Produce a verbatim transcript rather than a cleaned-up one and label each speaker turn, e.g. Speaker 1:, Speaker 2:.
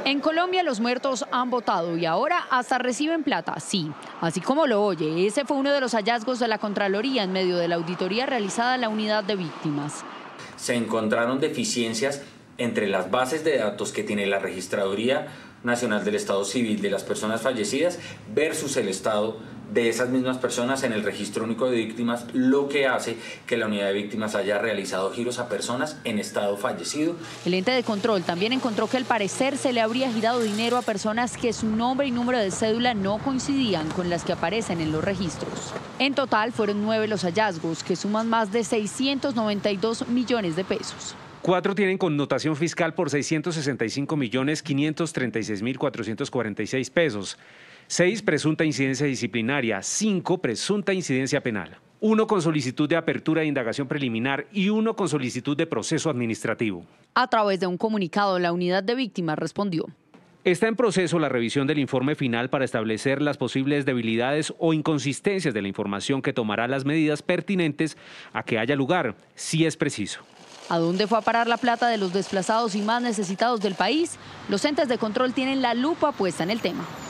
Speaker 1: En Colombia los muertos han votado y ahora hasta reciben plata, sí. Así como lo oye, ese fue uno de los hallazgos de la Contraloría en medio de la auditoría realizada en la unidad de víctimas.
Speaker 2: Se encontraron deficiencias entre las bases de datos que tiene la Registraduría Nacional del Estado Civil de las personas fallecidas versus el estado de esas mismas personas en el Registro Único de Víctimas, lo que hace que la unidad de víctimas haya realizado giros a personas en estado fallecido.
Speaker 1: El ente de control también encontró que al parecer se le habría girado dinero a personas que su nombre y número de cédula no coincidían con las que aparecen en los registros. En total fueron nueve los hallazgos, que suman más de seiscientos noventa y dos millones de pesos.
Speaker 3: Cuatro tienen connotación fiscal por seiscientos sesenta y cinco millones quinientos treinta y seis mil cuatrocientos cuarenta y seis pesos. Seis, presunta incidencia disciplinaria. Cinco, presunta incidencia penal. Uno con solicitud de apertura de indagación preliminar y uno con solicitud de proceso administrativo.
Speaker 1: A través de un comunicado, la unidad de víctimas respondió:
Speaker 3: Está en proceso la revisión del informe final para establecer las posibles debilidades o inconsistencias de la información que tomará las medidas pertinentes a que haya lugar, si es preciso.
Speaker 1: ¿A dónde fue a parar la plata de los desplazados y más necesitados del país? Los entes de control tienen la lupa puesta en el tema.